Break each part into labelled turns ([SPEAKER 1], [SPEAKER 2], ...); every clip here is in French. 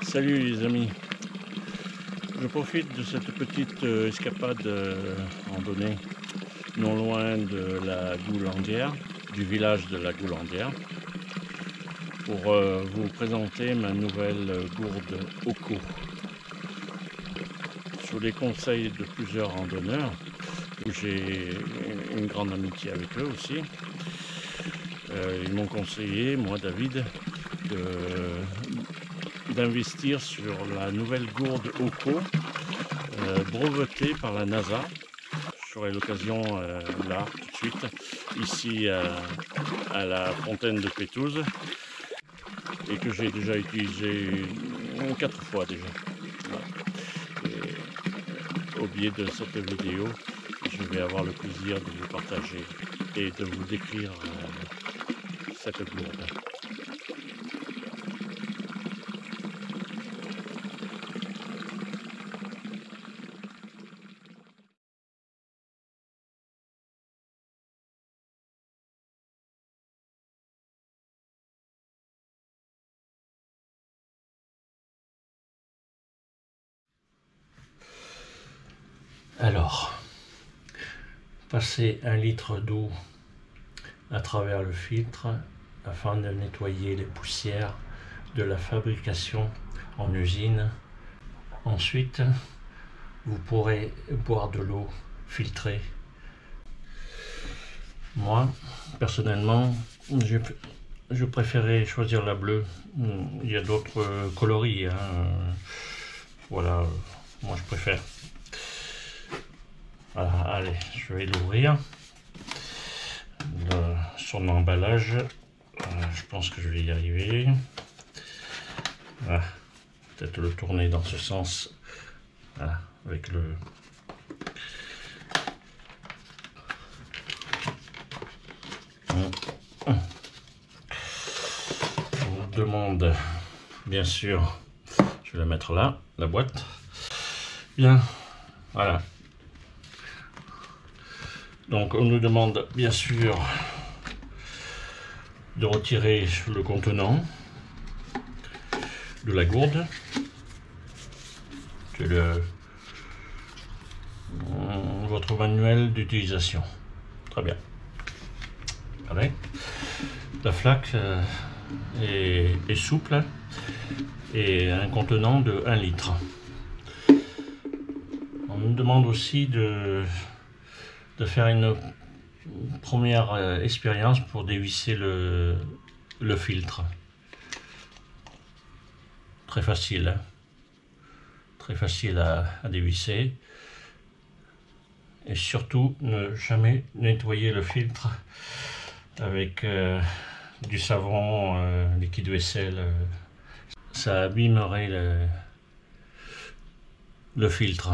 [SPEAKER 1] Salut les amis, je profite de cette petite escapade randonnée non loin de la Goulandière, du village de la Goulandière, pour vous présenter ma nouvelle gourde Oko. Sous les conseils de plusieurs randonneurs, où j'ai une grande amitié avec eux aussi, ils m'ont conseillé, moi David, d'investir sur la nouvelle gourde Oko brevetée par la NASA. J'aurai l'occasion là tout de suite ici à la fontaine de Pétouse et que j'ai déjà utilisé 4 fois déjà. Voilà. Et, au biais de cette vidéo, je vais avoir le plaisir de vous partager et de vous décrire cette gourde. Alors, passer 1 litre d'eau à travers le filtre afin de nettoyer les poussières de la fabrication en usine. Ensuite, vous pourrez boire de l'eau filtrée. Moi, personnellement, je préférais choisir la bleue. Il y a d'autres coloris, hein. Voilà, moi je préfère. Voilà, allez, je vais l'ouvrir. Son emballage, je pense que je vais y arriver. Voilà, peut-être le tourner dans ce sens. Voilà, avec le... On demande, bien sûr, je vais la mettre là, la boîte. Bien, voilà. Donc on nous demande bien sûr de retirer le contenant de la gourde. C'est votre manuel d'utilisation. Très bien. Allez. La flaque est souple et un contenant de 1 litre. On nous demande aussi de faire une première expérience pour dévisser le filtre. Très facile, hein? Très facile à dévisser. Et surtout, ne jamais nettoyer le filtre avec du savon, liquide vaisselle. Ça abîmerait le filtre.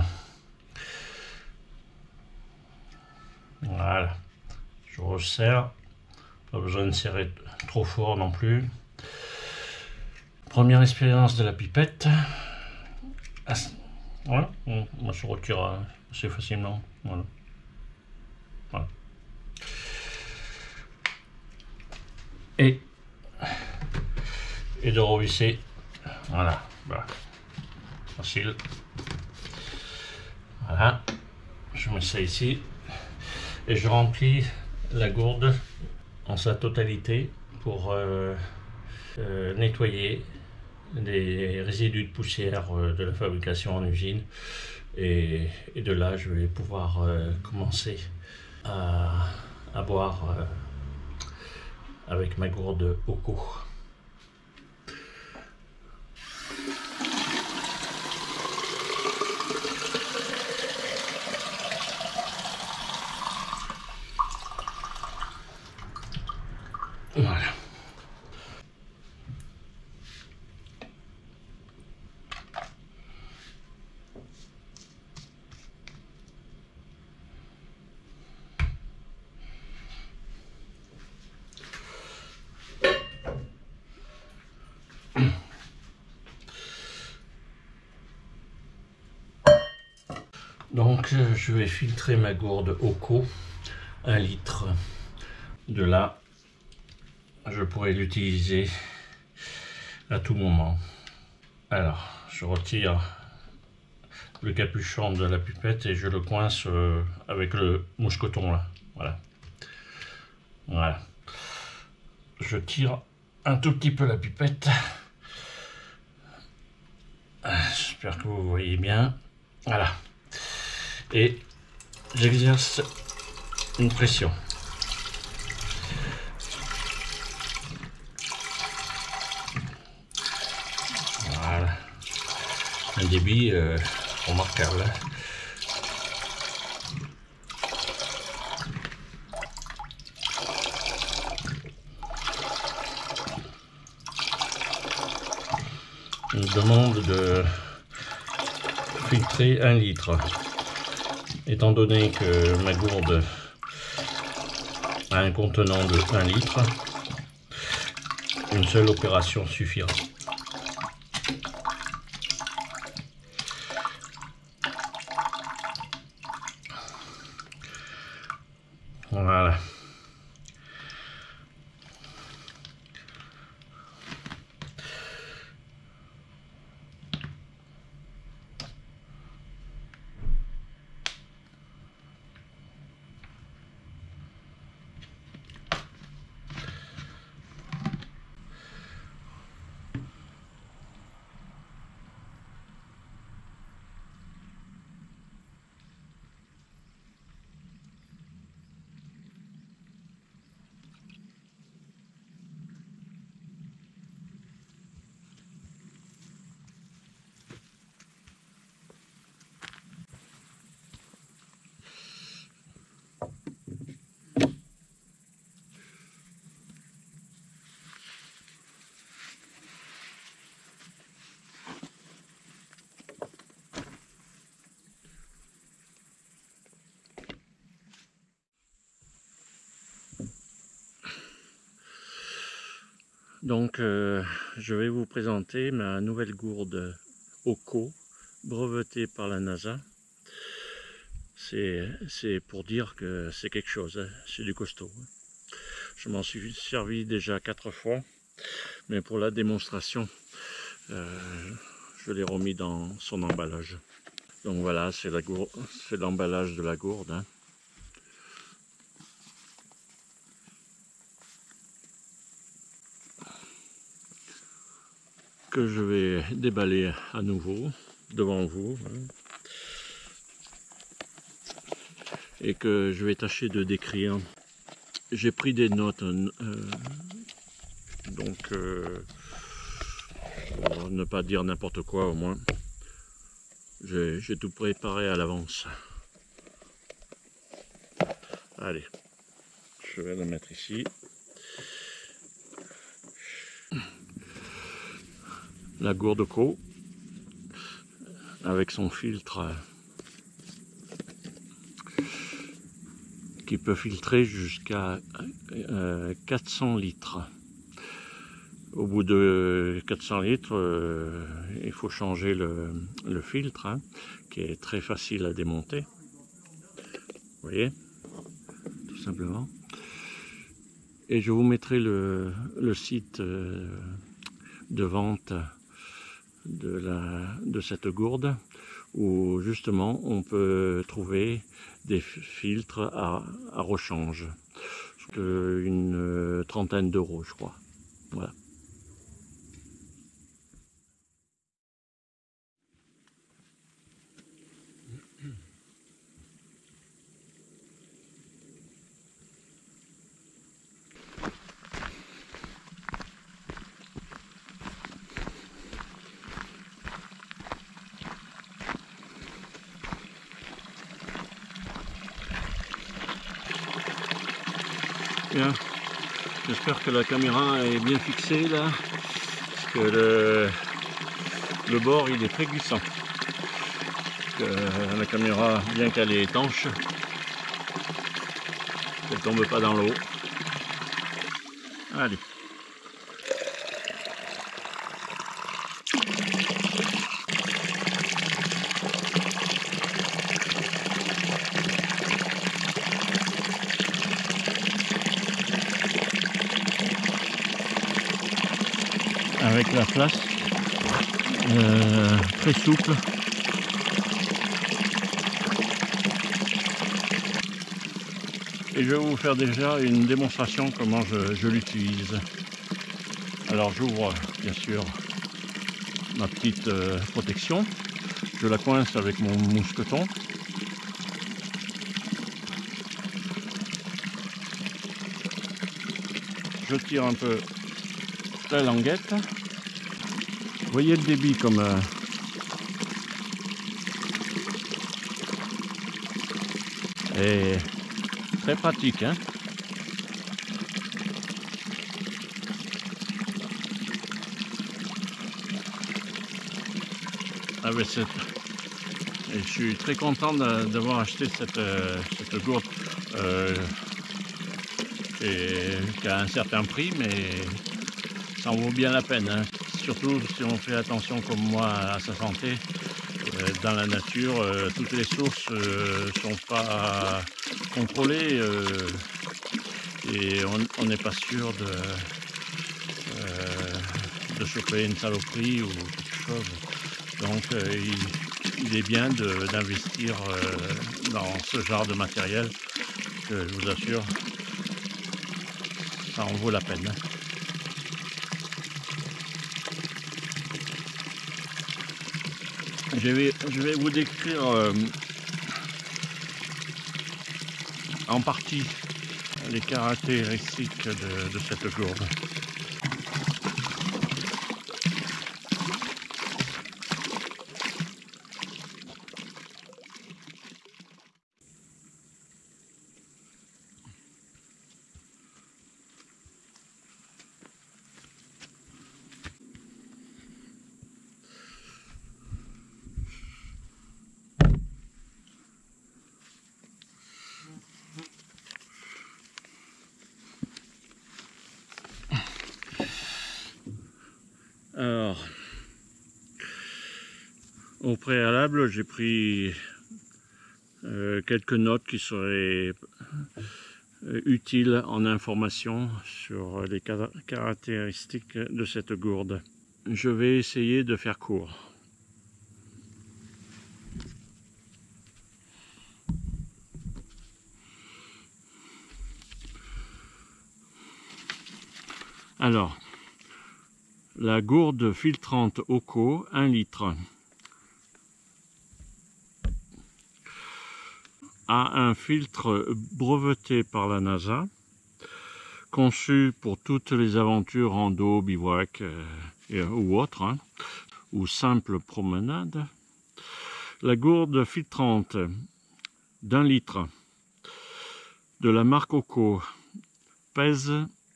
[SPEAKER 1] Voilà, je resserre, pas besoin de serrer trop fort non plus. Première expérience de la pipette. Voilà, on se retire assez facilement. Voilà. Voilà. Et de revisser. Voilà, voilà. Facile. Voilà, je mets ça ici. Et je remplis la gourde en sa totalité pour nettoyer les résidus de poussière de la fabrication en usine. Et de là, je vais pouvoir commencer à boire avec ma gourde Oko. Voilà. Donc je vais filtrer ma gourde Oko, 1 litre. De là, je pourrais l'utiliser à tout moment. Alors, je retire le capuchon de la pipette et je le coince avec le mousqueton là. Voilà. Voilà. Je tire un tout petit peu la pipette. J'espère que vous voyez bien. Voilà. Et j'exerce une pression. Voilà. Un débit remarquable. On me demande de filtrer 1 litre. Étant donné que ma gourde a un contenant de 1 litre, une seule opération suffira. Voilà. Donc je vais vous présenter ma nouvelle gourde OCO brevetée par la NASA. C'est pour dire que c'est quelque chose, hein. C'est du costaud. Je m'en suis servi déjà 4 fois, mais pour la démonstration, je l'ai remis dans son emballage. Donc voilà, c'est l'emballage de la gourde, hein. Que je vais déballer à nouveau devant vous, hein, et que je vais tâcher de décrire. J'ai pris des notes, donc pour ne pas dire n'importe quoi, au moins j'ai tout préparé à l'avance. Allez, je vais le mettre ici. La gourde OCO avec son filtre qui peut filtrer jusqu'à 400 litres. Au bout de 400 litres, il faut changer le filtre, hein, qui est très facile à démonter. Vous voyez, tout simplement. Et je vous mettrai le site de vente de cette gourde, où justement on peut trouver des filtres à rechange, une trentaine d'euros, je crois. Voilà. Bien. J'espère que la caméra est bien fixée là, parce que le bord il est très glissant. La caméra, bien qu'elle est étanche, elle tombe pas dans l'eau. Allez. Avec la place, très souple. Et je vais vous faire déjà une démonstration comment je l'utilise. Alors j'ouvre bien sûr ma petite protection. Je la coince avec mon mousqueton. Je tire un peu la languette. Vous voyez le débit comme est très pratique, hein. Et je suis très content d'avoir acheté cette gourde qui a un certain prix, mais ça en vaut bien la peine, hein. Surtout si on fait attention comme moi à sa santé. Dans la nature, toutes les sources sont pas contrôlées et on n'est pas sûr de choper une saloperie ou quelque chose. Donc il est bien d'investir dans ce genre de matériel que je vous assure, ça en vaut la peine. Je vais vous décrire en partie les caractéristiques de cette gourde. Alors, au préalable, j'ai pris quelques notes qui seraient utiles en information sur les caractéristiques de cette gourde. Je vais essayer de faire court. Alors, la gourde filtrante Oco, 1 litre, a un filtre breveté par la NASA, conçu pour toutes les aventures rando, bivouac ou autres, hein, ou simples promenades. La gourde filtrante d'1 litre de la marque Oco pèse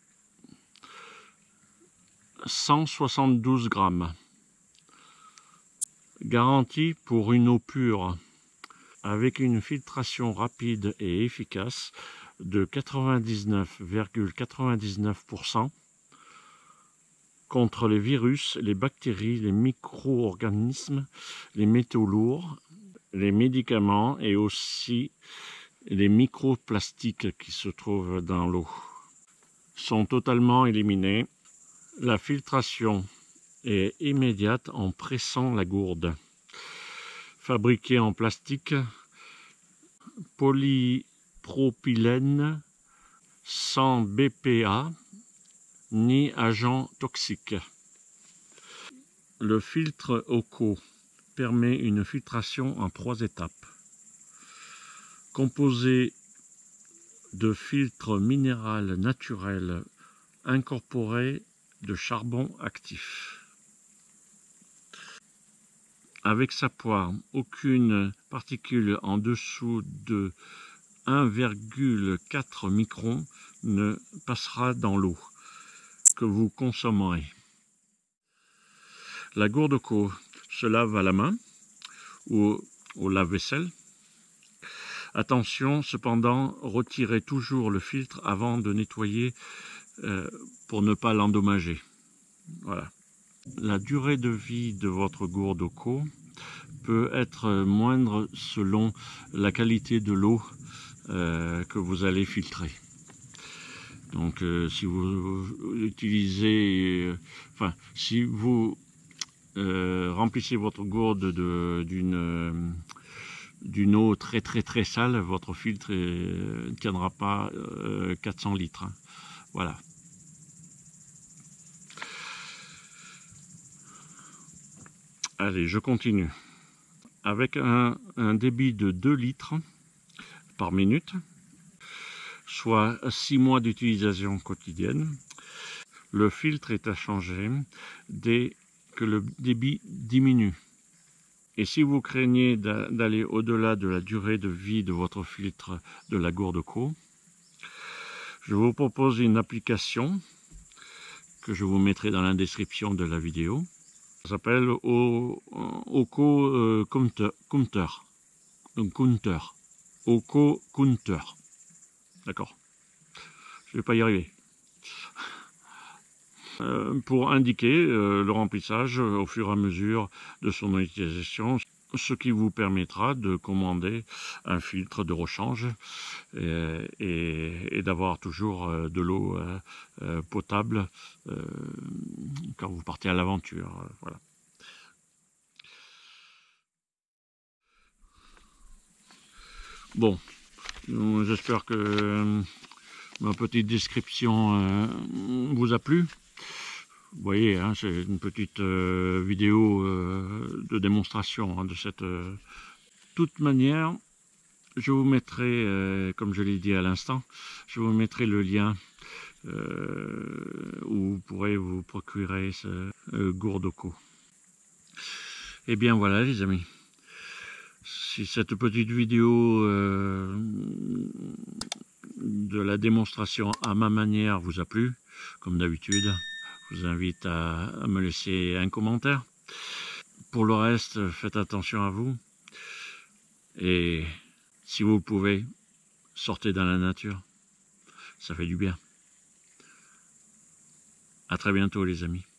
[SPEAKER 1] 172 grammes. Garantie pour une eau pure avec une filtration rapide et efficace de 99,99% contre les virus, les bactéries, les micro-organismes, les métaux lourds, les médicaments et aussi les microplastiques qui se trouvent dans l'eau. Sont totalement éliminés. La filtration est immédiate en pressant la gourde. Fabriquée en plastique, polypropylène, sans BPA ni agent toxique. Le filtre Oco permet une filtration en 3 étapes. Composé de filtres minéral naturel incorporé de charbon actif. Avec sa poire, aucune particule en dessous de 1,4 micron ne passera dans l'eau que vous consommerez. La gourde Oco se lave à la main ou au lave-vaisselle. Attention cependant, retirez toujours le filtre avant de nettoyer pour ne pas l'endommager. Voilà. La durée de vie de votre gourde Oco peut être moindre selon la qualité de l'eau que vous allez filtrer. Donc si vous utilisez, si vous remplissez votre gourde d'une eau très sale, votre filtre ne tiendra pas 400 litres. Hein. Voilà. Allez, je continue. Avec un débit de 2 litres par minute, soit 6 mois d'utilisation quotidienne, le filtre est à changer dès que le débit diminue. Et si vous craignez d'aller au-delà de la durée de vie de votre filtre de la gourde Eco, je vous propose une application que je vous mettrai dans la description de la vidéo. Ça s'appelle Eco Counter. Eco Counter. D'accord. Je ne vais pas y arriver. Pour indiquer le remplissage au fur et à mesure de son utilisation, ce qui vous permettra de commander un filtre de rechange et d'avoir toujours de l'eau potable quand vous partez à l'aventure. Voilà. Bon, j'espère que ma petite description vous a plu. Vous voyez, hein, c'est une petite vidéo de démonstration hein, de cette... De toute manière, je vous mettrai, comme je l'ai dit à l'instant, je vous mettrai le lien où vous pourrez vous procurer ce gourde Eco. Et bien voilà les amis, si cette petite vidéo de la démonstration à ma manière vous a plu, comme d'habitude, je vous invite à me laisser un commentaire. Pour le reste, faites attention à vous. Et si vous pouvez, sortez dans la nature. Ça fait du bien. À très bientôt les amis.